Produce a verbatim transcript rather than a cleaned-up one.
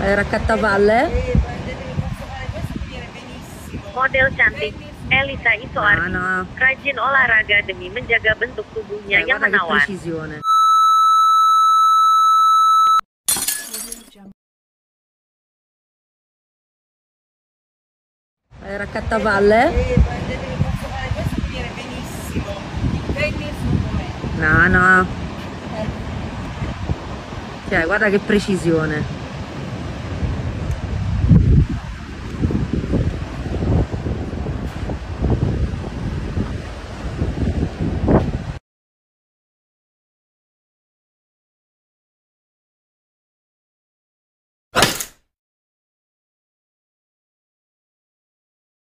Eh, raccattavalle? Model cantik, Elisa Isoardi, Ah, no. rajin olahraga demi menjaga bentuk tubuhnya Eh, yang guarda che menawan. precisione. Eh, raccattavalle? No, no. Cioè, guarda che precisione.